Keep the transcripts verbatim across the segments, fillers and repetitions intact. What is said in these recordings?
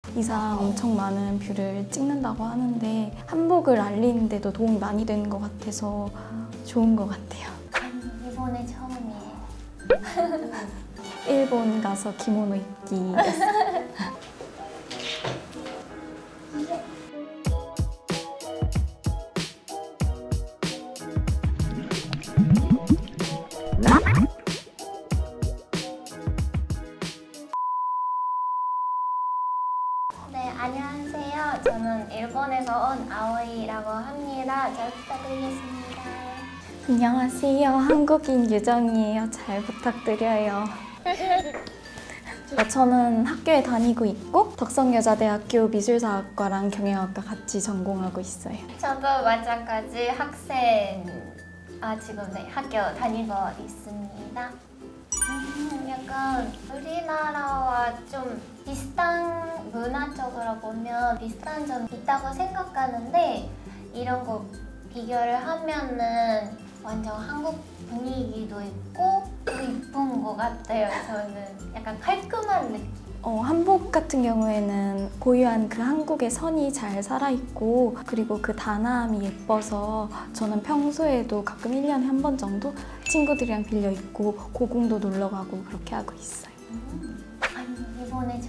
이상 엄청 많은 뷰를 찍는다고 하는데 한복을 알리는데도 도움이 많이 되는 것 같아서 좋은 것 같아요. 아니, 이번에 처음이에요. 일본 가서 기모노 입기였어요. 네, 안녕하세요. 저는 일본에서 온 아오이라고 합니다. 잘 부탁드리겠습니다. 안녕하세요. 한국인 유정이에요. 잘 부탁드려요. 저는 학교에 다니고 있고 덕성여자대학교 미술사학과랑 경영학과 같이 전공하고 있어요. 저도 마찬가지 학생, 아 지금 네, 학교 다니고 있습니다. 음, 약간 우리나라와 좀 비슷한 문화적으로 보면 비슷한 점 있다고 생각하는데 이런 거 비교를 하면은 완전 한국 분위기도 있고 이쁜 것 같아요. 저는 약간 깔끔한 느낌. 어, 한복 같은 경우에는 고유한 그 한국의 선이 잘 살아있고 그리고 그 단아함이 예뻐서 저는 평소에도 가끔 일 년에 한 번 정도 친구들이랑 빌려 입고 고궁도 놀러 가고 그렇게 하고 있어요. 음. 아니, 이번에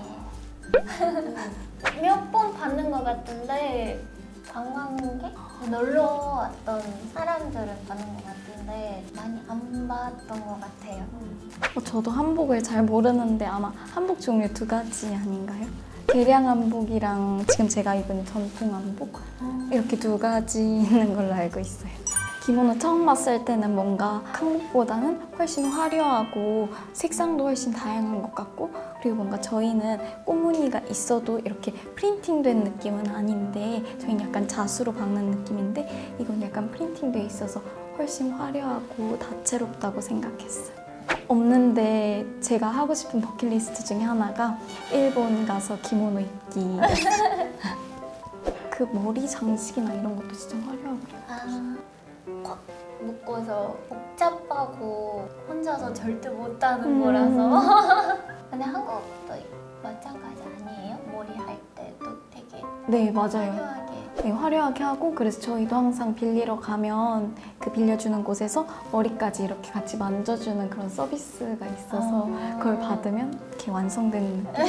처음이에요. 몇 번 봤는 것 같은데 관광객? 놀러 왔던 사람들을 봤는 것 같은데 많이 안 봤던 것 같아요. 어, 저도 한복을 잘 모르는데 아마 한복 종류 두 가지 아닌가요? 개량 한복이랑 지금 제가 입은 전통 한복 이렇게 두 가지 있는 걸로 알고 있어요. 기모노 처음 봤을 때는 뭔가 한국보다는 훨씬 화려하고 색상도 훨씬 다양한 것 같고 그리고 뭔가 저희는 꽃무늬가 있어도 이렇게 프린팅된 느낌은 아닌데 저희는 약간 자수로 박는 느낌인데 이건 약간 프린팅돼 있어서 훨씬 화려하고 다채롭다고 생각했어요. 없는데 제가 하고 싶은 버킷리스트 중에 하나가 일본 가서 기모노 입기였어요. 그 머리 장식이나 이런 것도 진짜 화려하고 아, 꽉 묶어서 복잡하고 혼자서 절대 못하는 음. 거라서. 근데 한국도 마찬가지 아니에요? 머리 할 때도 되게 네, 맞아요. 화려하게. 네, 화려하게 하고 그래서 저희도 항상 빌리러 가면 그 빌려주는 곳에서 머리까지 이렇게 같이 만져주는 그런 서비스가 있어서 아. 그걸 받으면 이렇게 완성되는 느낌.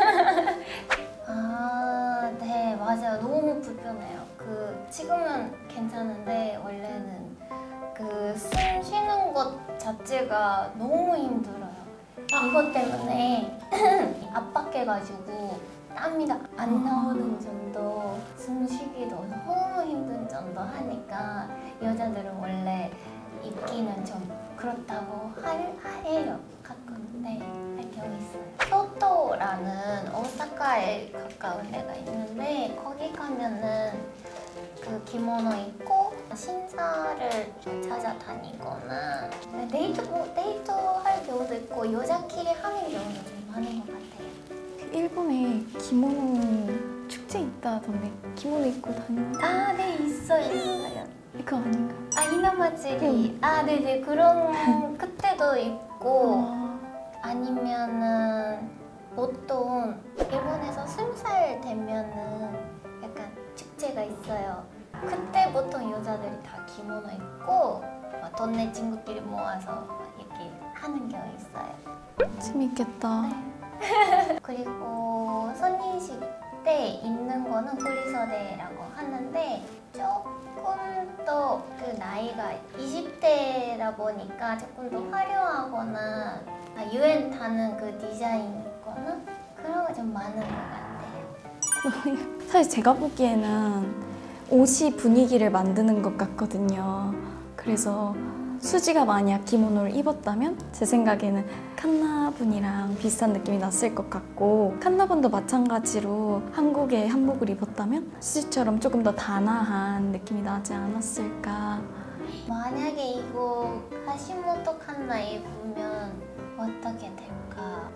아, 네, 맞아요. 너무 불편해요. 그 지금은 괜찮은데 원래는 그 숨 쉬는 것 자체가 너무 힘들어요. 이것 때문에 압박해가지고 땀이 안 나오는 정도, 숨 쉬기도 너무 힘든 정도 하니까 여자들은 원래 입기는 좀 그렇다고 할, 해요. 가끔. 네, 할 경우 있어요. 교토라는 오사카에 가까운 데가 있는데 거기 가면은 그 기모노 입고 신사를 찾아다니거나 데이트, 뭐 데이트 할 경우도 있고 여자끼리 하는 경우도 좀 많은 것 같아요. 일본에 기모노 축제 있다던데 기모노 입고 다니는 아, 네, 있어요, 있어요. 이거 아닌가? 아, 이나마츠리. 응. 아, 네네, 그런 그때도 있고 아, 아니면은 보통 일본에서 스무 살 되면은 약간 축제가 있어요. 그때 보통 여자들이 다 기모노 입고 막 동네 친구끼리 모아서 이렇게 하는 경우 있어요. 재밌겠다. 네. 그리고 손님식 때 입는 거는 프리서대라고 하는데 조금 더 그 나이가 이십 대다 보니까 조금 더 화려하거나 유행 타는 그 디자인 있거나 그런 거 좀 많은 것 같아요. 사실 제가 보기에는 옷이 분위기를 만드는 것 같거든요. 그래서 수지가 만약 기모노를 입었다면 제 생각에는 칸나분이랑 비슷한 느낌이 났을 것 같고 칸나분도 마찬가지로 한국의 한복을 입었다면 수지처럼 조금 더 단아한 느낌이 나지 않았을까. 만약에 이거 하시모토 칸나 입으면 어떻게 될까?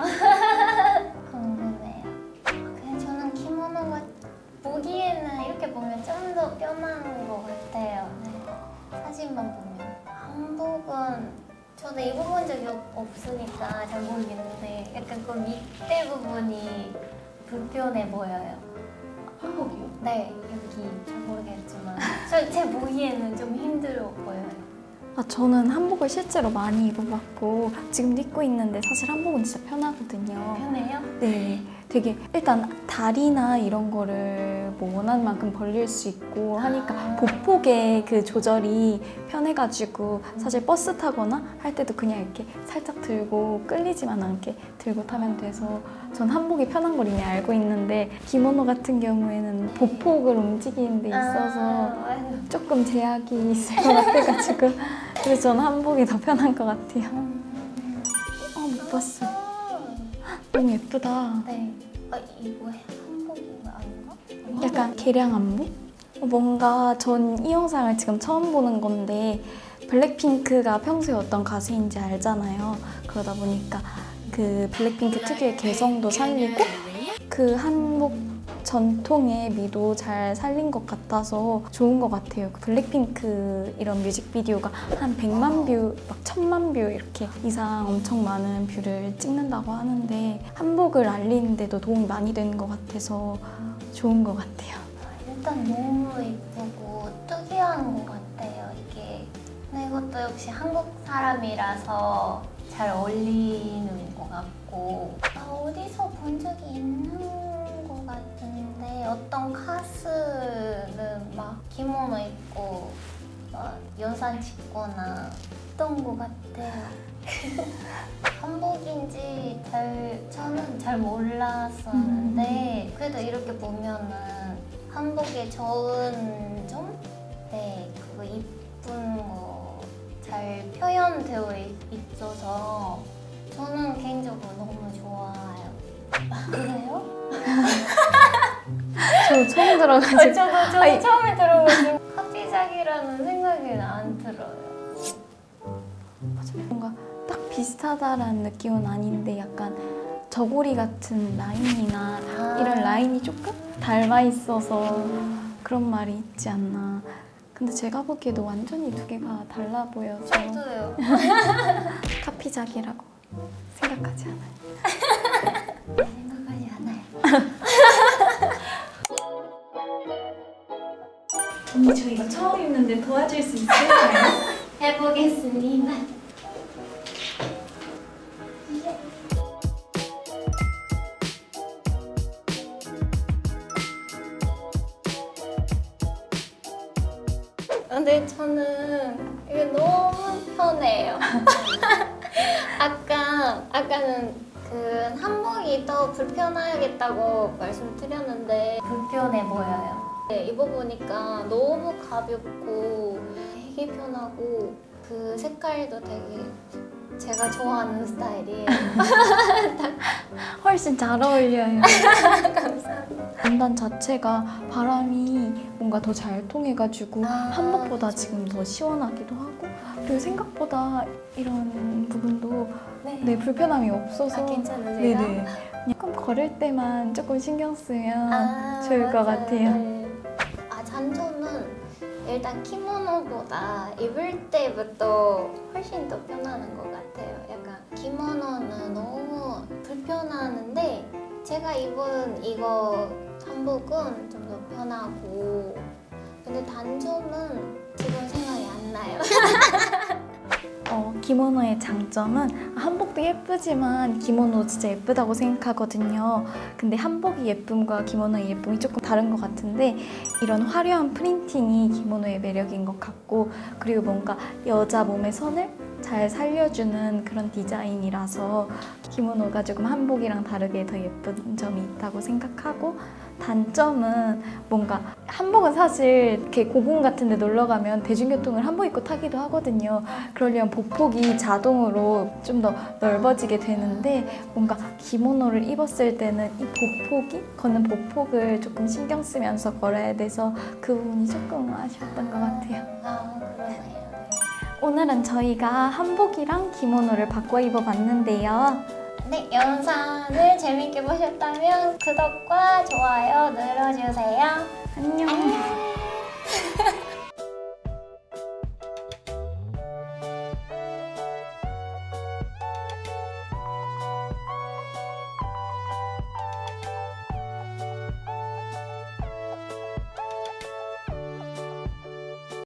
궁금해요. 그냥 저는 기모노가 보기에는 이렇게 보면 좀 더 편한 것 같아요. 네. 사진만 보면. 한복은 저도 입어본 적이 없, 없으니까 잘 모르겠는데 약간 그 밑에 부분이 불편해 보여요. 한복이요? 네, 여기 잘 모르겠지만 저, 제 보기에는 좀 힘들어 보여요. 아, 저는 한복을 실제로 많이 입어봤고 지금도 입고 있는데 사실 한복은 진짜 편하거든요. 편해요? 네, 되게 일단 다리나 이런 거를 뭐 원하는 만큼 벌릴 수 있고 하니까 아. 보폭의 그 조절이 편해가지고 사실 버스 타거나 할 때도 그냥 이렇게 살짝 들고 끌리지만 않게 들고 타면 돼서 전 한복이 편한 걸 이미 알고 있는데 기모노 같은 경우에는 보폭을 움직이는 데 있어서 아, 조금 제약이 있을 것 같아가지고 그래서 저는 한복이 더 편한 것 같아요. 어, 못 봤어. 너무 예쁘다. 네. 아, 이거 한복이 아닌가? 약간 개량 안무? 어, 뭔가 전 이 영상을 지금 처음 보는 건데 블랙핑크가 평소에 어떤 가수인지 알잖아요. 그러다 보니까 그 블랙핑크 특유의 개성도 살리고 그 한복 전통의 미도 잘 살린 것 같아서 좋은 것 같아요. 그 블랙핑크 이런 뮤직비디오가 한 백만 뷰, 막 천만 뷰 이렇게 이상 엄청 많은 뷰를 찍는다고 하는데 한복을 알리는데도 도움이 많이 되는 것 같아서 좋은 것 같아요. 일단 너무 예쁘고 특이한 것 같아요, 이게. 근데 이것도 역시 한국 사람이라서 잘 어울리는 것 같고 아, 어디서 본 적이 있는 것 같은데 어떤 가수는 막 기모노 입고 막 연산 찍거나 했던 것 같아요. 한복인지 잘 저는 잘 몰랐었는데 그래도 이렇게 보면은 한복의 좋은 점? 네, 그거 이쁜 거 잘 표현되어 있, 있어서 저는 개인적으로 너무 좋아요. 그래요? 저 처음 들어가지고 아, 저도 저도 아니, 처음에 들어가지고 카피작이라는 생각은 안 들어요. 뭔가 딱 비슷하다라는 느낌은 아닌데 약간 저고리 같은 라인이나 아. 이런 라인이 조금 닮아 있어서 그런 말이 있지 않나. 근데 제가 보기에도 완전히 두 개가 달라 보여서 저도요. 카피작이라고 생각하지 않아요. 생각하지 않아요. 언니 저희가 처음 입는데 도와줄 수 있을까요? 해보겠습니다. 근데 저는 이게 너무 편해요. 아까, 아까는 그 한복이 더 불편하겠다고 말씀드렸는데 불편해 보여요. 네, 입어보니까 너무 가볍고 되게 편하고 그 색깔도 되게 제가 좋아하는 스타일이에요. 훨씬 잘 어울려요. 감사합니다. 원단 자체가 바람이 뭔가 더 잘 통해가지고 아, 한복보다 그쵸, 지금 그쵸. 더 시원하기도 하고 그리고 생각보다 이런 부분도 네. 네, 불편함이 없어서 아, 괜찮으세요? 네네. 조금 걸을 때만 조금 신경 쓰면 아, 좋을 것 맞아요. 같아요. 네. 아, 장점은 일단 키모노보다 입을 때부터 훨씬 더 편안한 것 같아요. 약간 키모노는 너무 불편하는데 제가 입은 이거 한복은 좀 더 편하고 근데 단점은 지금 생각이 안 나요. 어, 기모노의 장점은 한복도 예쁘지만 기모노 진짜 예쁘다고 생각하거든요. 근데 한복이 예쁨과 기모노의 예쁨이 조금 다른 것 같은데 이런 화려한 프린팅이 기모노의 매력인 것 같고 그리고 뭔가 여자 몸의 선을 잘 살려주는 그런 디자인이라서 기모노가 조금 한복이랑 다르게 더 예쁜 점이 있다고 생각하고 단점은 뭔가 한복은 사실 이렇게 고궁 같은 데 놀러 가면 대중교통을 한복 입고 타기도 하거든요. 그러려면 보폭이 자동으로 좀 더 넓어지게 되는데 뭔가 기모노를 입었을 때는 이 보폭이 걷는 보폭을 조금 신경 쓰면서 걸어야 돼서 그 부분이 조금 아쉬웠던 것 같아요. 아, 그러네요. 네. 오늘은 저희가 한복이랑 기모노를 바꿔 입어봤는데요. 네, 영상을 재밌게 보셨다면 구독과 좋아요 눌러주세요. 안녕. 안녕.